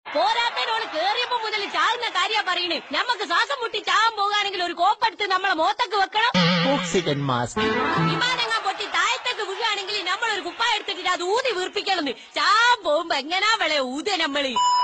പോരാത്തതിനോട് കേറിയപ്പോ മുതൽ ചാകുന്ന കാര്യ പറയണേ. ഞമ്മക്ക് ശ്വാസം മുട്ടി ചാകാൻ പോകാണെങ്കിൽ ഒരു കോപ്പെടുത്ത് നമ്മളെ മോത്തക്ക് വെക്കണം. Oxygen mask. വിമാനങ്ങ പൊട്ടി താഴത്തേക്ക് വീഴുകയാണെങ്കിൽ നമ്മളൊരു കുപ്പായ എടുത്തിട്ട് അത് ഊതി വീർപ്പിക്കണം. ചാൻ പോകുമ്പോ എങ്ങനാ വിളയെ ഊത നമ്മള്.